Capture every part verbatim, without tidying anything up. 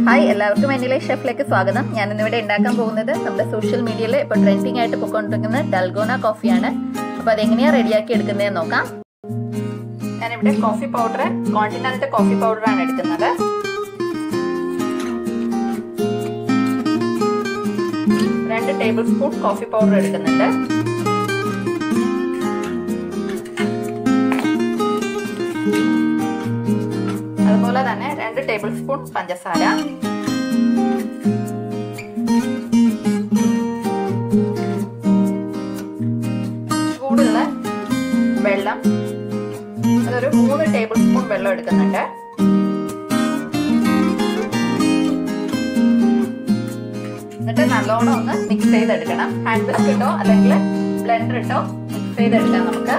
Hi, എല്ലാവർക്കും എന്നിലെ ഷെഫിലേക്ക് സ്വാഗതം. ഞാൻ ഇന്നിവിടെ ഉണ്ടാക്കാൻ പോകുന്നത് നമ്മുടെ സോഷ്യൽ മീഡിയയിൽ ഇപ്പോൾ ട്രെൻഡിങ് ആയിട്ട് പോയിക്കൊണ്ടിരിക്കുന്ന ഡൽഗോന കോഫിയാണ്. അപ്പോൾ അതെങ്ങനെയാണ് റെഡിയാക്കി എടുക്കുന്നതെന്ന് നോക്കാം. ഞാനിവിടെ കോഫി പൗഡർ, കോണ്ടിനെന്റൽ കോഫി പൗഡറാണ് എടുക്കുന്നത്. രണ്ട് ടേബിൾ സ്പൂൺ കോഫി പൗഡർ എടുക്കുന്നുണ്ട്. അതുപോലെ തന്നെ രണ്ട് ടേബിൾ സ്പൂൺ പഞ്ചസാര, ചൂടുള്ള വെള്ളം, അതൊരു മൂന്ന് ടേബിൾ സ്പൂൺ വെള്ളം എടുക്കുന്നുണ്ട്. എന്നിട്ട് നല്ലോണം ഒന്ന് മിക്സ് ചെയ്തെടുക്കണം. ഹാൻഡ് വിസ്ക് ഇട്ടോ അല്ലെങ്കിൽ ബ്ലെൻഡർ ഇട്ടോ മിക്സ് ചെയ്തെടുക്കാം നമുക്ക്.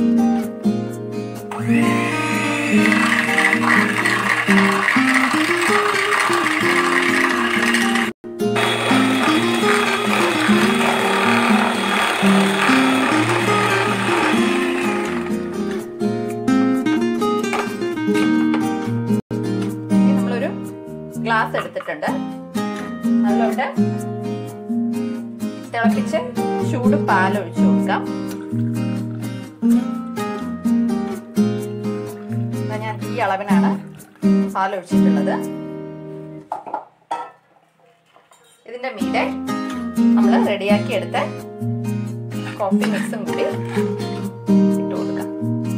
നമ്മളൊരു ഗ്ലാസ് എടുത്തിട്ടുണ്ട്. അതിലോട്ട് തിളപ്പിച്ച് ചൂട് പാലൊഴിച്ചു കൊടുക്കാം. ഞാൻ ഈ അളവിനാണ് പാലൊഴിച്ചിട്ടുള്ളത്. ഇതിന്റെ മീതെ നമ്മൾ റെഡിയാക്കി എടുത്ത കോഫി മിക്സും കൂടി ഇട്ട് കൊടുക്കാം.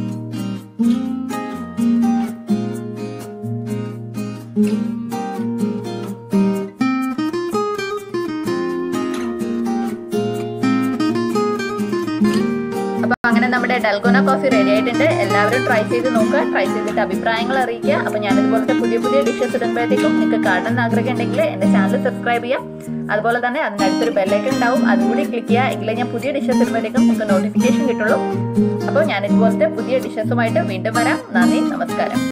അപ്പൊ അങ്ങനെ നമ്മുടെ ഡൽഗോന കോഫി റെഡി ആയിട്ടുണ്ട്. എല്ലാവരും ട്രൈ ചെയ്ത് നോക്കുക. ട്രൈ ചെയ്തിട്ട് അഭിപ്രായങ്ങൾ അറിയിക്കുക. അപ്പൊ ഞാൻ ഇതുപോലത്തെ പുതിയ പുതിയ ഡിഷസ് ഇടുമ്പോഴത്തേക്കും നിങ്ങൾക്ക് കാണണമെന്ന് ആഗ്രഹം ഉണ്ടെങ്കിൽ എന്റെ ചാനൽ സബ്സ്ക്രൈബ് ചെയ്യാം. അതുപോലെ തന്നെ അതിൻ്റെ അടുത്തൊരു ബെല്ലൈക്കൺ ഉണ്ടാവും, അതും കൂടി ക്ലിക്ക് ചെയ്യുക. എങ്കിലേ ഞാൻ പുതിയ ഡിഷസ് ഇടുമ്പോഴത്തേക്കും നിങ്ങൾക്ക് നോട്ടിഫിക്കേഷൻ കിട്ടുള്ളൂ. അപ്പോൾ ഞാൻ ഇതുപോലത്തെ പുതിയ ഡിഷസുമായിട്ട് വീണ്ടും വരാം. നന്ദി, നമസ്കാരം.